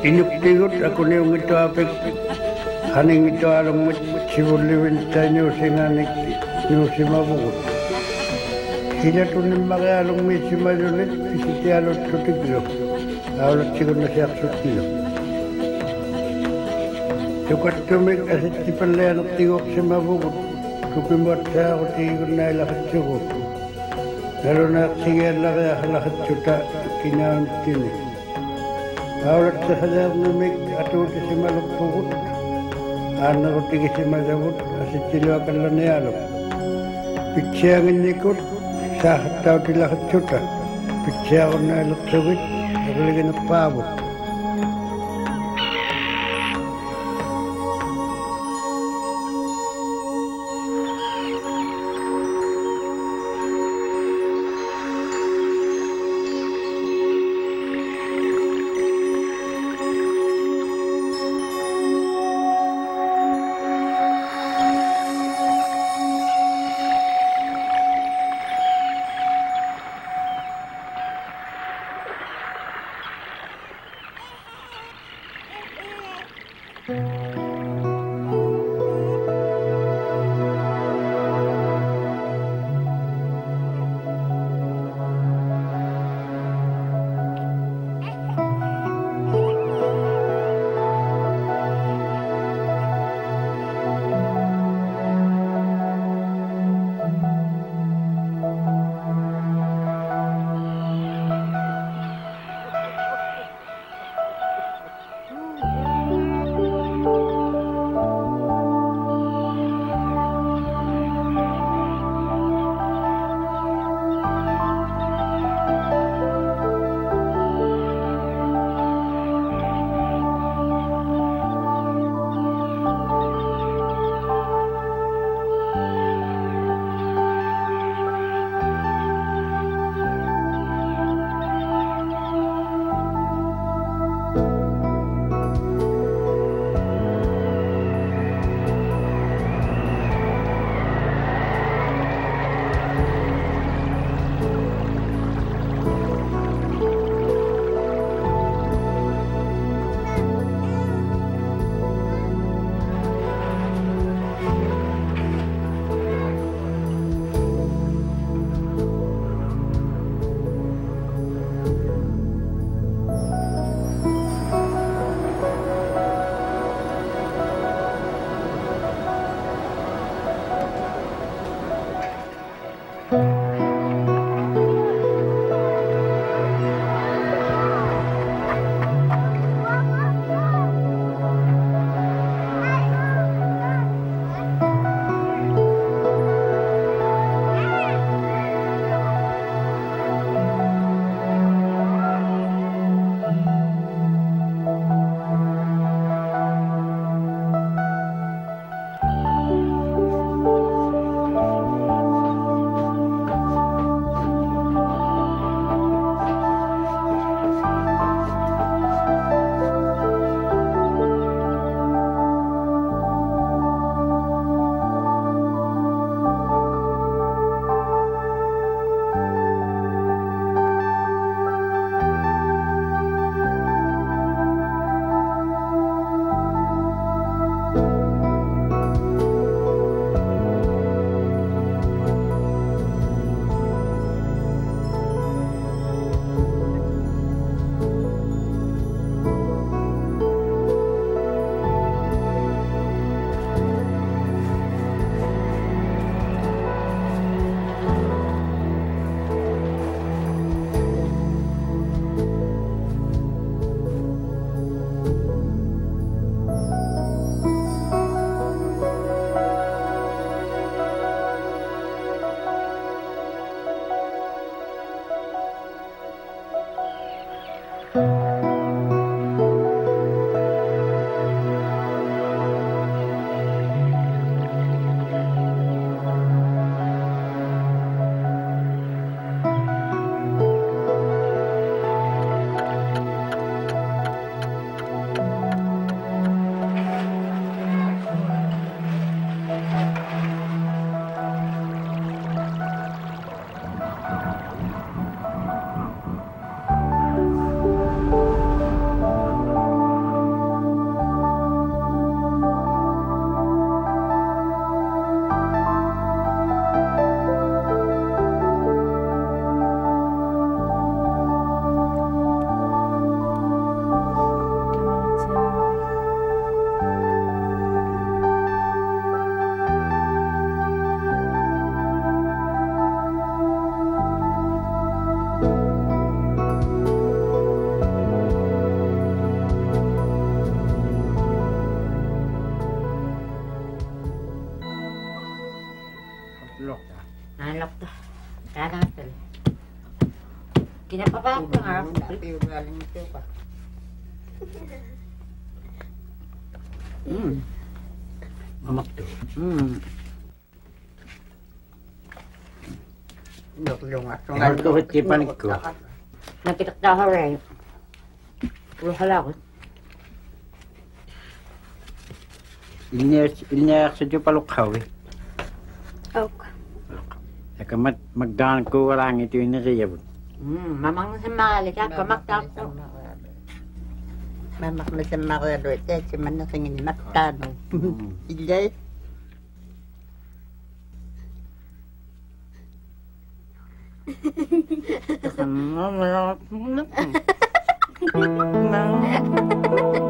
inuktigut aku ni ungito apik haning ito along sibulliwin sa nyusinganik nyusimabugut. Sila tunin makialong may simalulit pisiti alot sutiglo. Alot sigur na siya sutilo. Sukat tumik asit si palayanok tigok simabugut. Sukimot siya ako tigor na ilakat sugot. Lalo na sige laki lakat suta kinaon tinik. Aulat sa sadar numik atau si malukpugut. Anak ko tigi si malabut asit sila akan lanayalok. Pitsiangin nikot sa tao tilakat suta. Pitsiang na ilaksawit nakalagay na pabot. Lokta. Lokta. Kanatal. Kinapapa ko nga. Galing ito pa. Mamakto. Lungat. Marto hiti panik ko. Nakitakdahar eh. Puro halakot. Ilnya sa jo palukhaw eh. Ok. Eka magdaan ko warang ito yung nariyabot. Mamang sa mali ka, pamakta ko. Mamak na sa mga doon. Si manasingin matano. Ilay. Mama,